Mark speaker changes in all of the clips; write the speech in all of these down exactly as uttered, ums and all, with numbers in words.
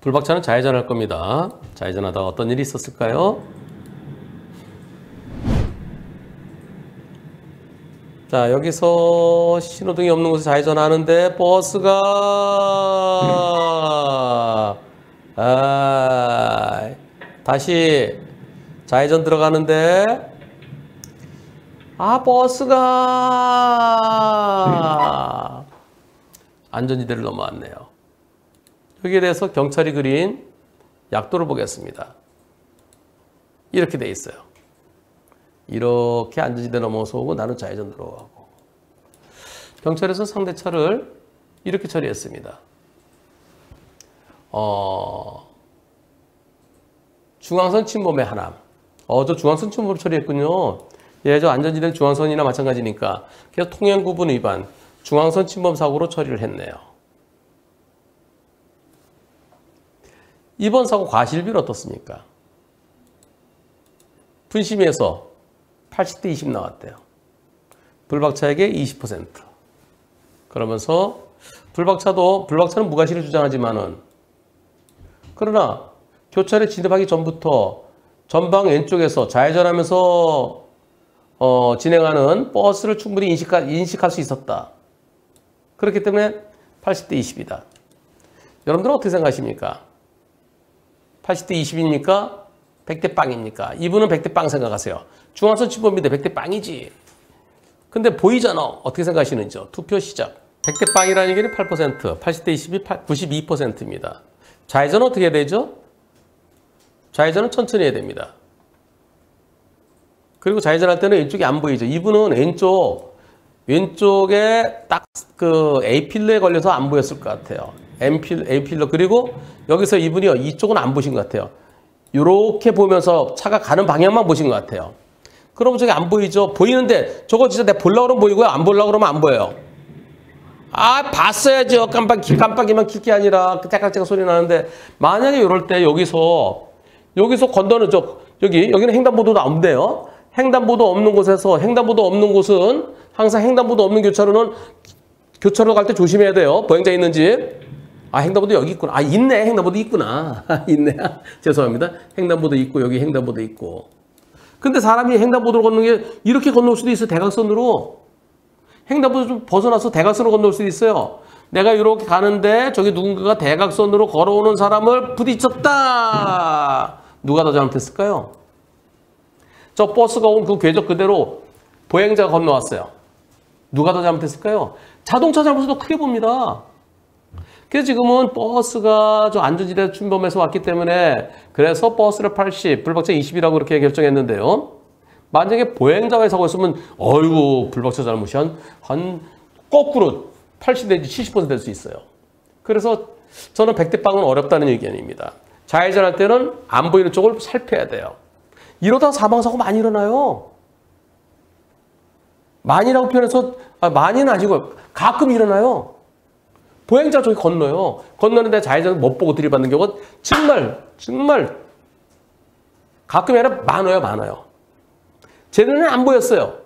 Speaker 1: 불박차는 좌회전할 겁니다. 좌회전하다가 어떤 일이 있었을까요? 자, 여기서 신호등이 없는 곳에 좌회전하는데 버스가 아, 다시 좌회전 들어가는데 아, 버스가 안전지대를 넘어왔네요. 여기에 대해서 경찰이 그린 약도를 보겠습니다. 이렇게 돼 있어요. 이렇게 안전지대 넘어서 오고 나는 좌회전 들어가고. 경찰에서 상대 차를 이렇게 처리했습니다. 어, 중앙선 침범의 하남. 어, 저 중앙선 침범으로 처리했군요. 예, 저 안전지대는 중앙선이나 마찬가지니까. 그래서 통행구분 위반, 중앙선 침범 사고로 처리를 했네요. 이번 사고 과실비는 어떻습니까? 분심위에서 팔십 대 이십 나왔대요. 불박차에게 이십 퍼센트. 그러면서 불박차도 불박차는 무과실을 주장하지만은 그러나 교차로에 진입하기 전부터 전방 왼쪽에서 좌회전하면서 어, 진행하는 버스를 충분히 인식하, 인식할 수 있었다. 그렇기 때문에 팔십 대 이십이다. 여러분들은 어떻게 생각하십니까? 팔십 대 이십입니까? 백 대 빵입니까? 이분은 백 대 빵 생각하세요. 중앙선 침범인데 백 대 빵이지. 근데 보이잖아. 어떻게 생각하시는지요? 투표 시작. 백 대 빵이라는 얘기는 팔 퍼센트, 팔십 대 이십이 구십이 퍼센트입니다. 좌회전은 어떻게 해야 되죠? 좌회전은 천천히 해야 됩니다. 그리고 좌회전할 때는 왼쪽이 안 보이죠. 이분은 왼쪽, 왼쪽에 딱 그 A필러에 걸려서 안 보였을 것 같아요. M필, A필러. 그리고 여기서 이분이요. 이쪽은 안 보신 것 같아요. 이렇게 보면서 차가 가는 방향만 보신 것 같아요. 그럼 저기 안 보이죠? 보이는데 저거 진짜 내가 보려고 그러면 보이고요. 안 보려고 그러면 안 보여요. 아, 봤어야죠. 깜빡, 깜빡이만 킬 게 아니라 째깍째깍 소리 나는데 만약에 이럴 때 여기서 여기서 건너는 저 여기 여기는 횡단보도도 안 돼요. 횡단보도 없는 곳에서 횡단보도 없는 곳은 항상 횡단보도 없는 교차로는 교차로 갈 때 조심해야 돼요. 보행자 있는지. 아, 횡단보도 여기 있구나. 아, 있네. 횡단보도 있구나. 있네. 죄송합니다. 횡단보도 있고 여기 횡단보도 있고. 근데 사람이 횡단보도를 걷는 게 이렇게 건널 수도 있어요. 대각선으로. 횡단보도 좀 벗어나서 대각선으로 건널 수도 있어요. 내가 이렇게 가는데 저기 누군가가 대각선으로 걸어오는 사람을 부딪혔다. 누가 더 잘못했을까요? 저 버스가 온 그 궤적 그대로 보행자가 건너왔어요. 누가 더 잘못했을까요? 자동차 잘못도 크게 봅니다. 그래서 지금은 버스가 저 안전지대 침범해서 왔기 때문에 그래서 버스를 팔십, 불박차 이십이라고 그렇게 결정했는데요. 만약에 보행자가 사고였으면 어이구 불박차 잘못이 한, 한 거꾸로 팔십 내지 칠십 퍼센트 될 수 있어요. 그래서 저는 백 대 빵은 어렵다는 의견입니다. 좌회전할 때는 안 보이는 쪽을 살펴야 돼요. 이러다 사망사고 많이 일어나요. 많이라고 표현해서 아, 많이는 아니고 가끔 일어나요. 보행자 저기 건너요. 건너는데 좌회전을 못 보고 들이받는 경우가 정말 정말 가끔이 아니라 많아요. 많아요. 제 눈에는 안 보였어요.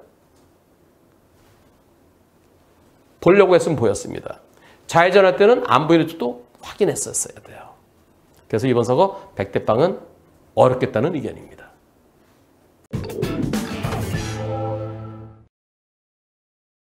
Speaker 1: 보려고 했으면 보였습니다. 좌회전할 때는 안 보이는 쪽도 확인했었어야 돼요. 그래서 이번 사고 백 대 빵은 어렵겠다는 의견입니다.